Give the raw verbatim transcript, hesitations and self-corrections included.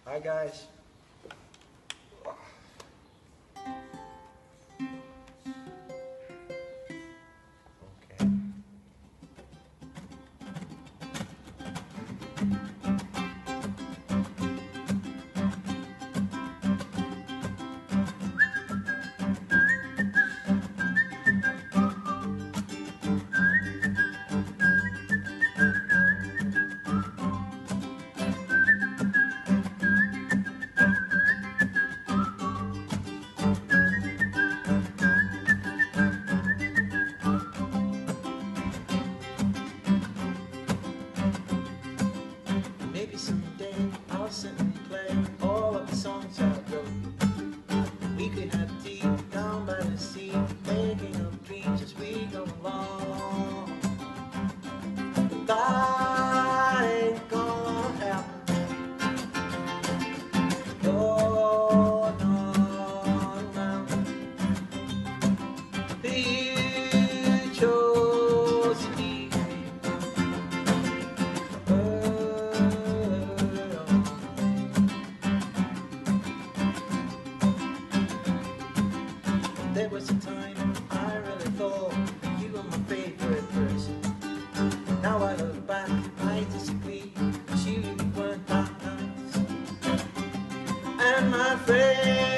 Hi guys. Okay. Maybe someday I'll sit and play all of the songs I wrote. We could have tea down by the sea, making up dreams as we go along. But that ain't gonna happen. No, no, no. You chose to leave me. There was a time I really thought you were my favorite person. Now I look back, I disagree, 'cause you really weren't that nice. And my friend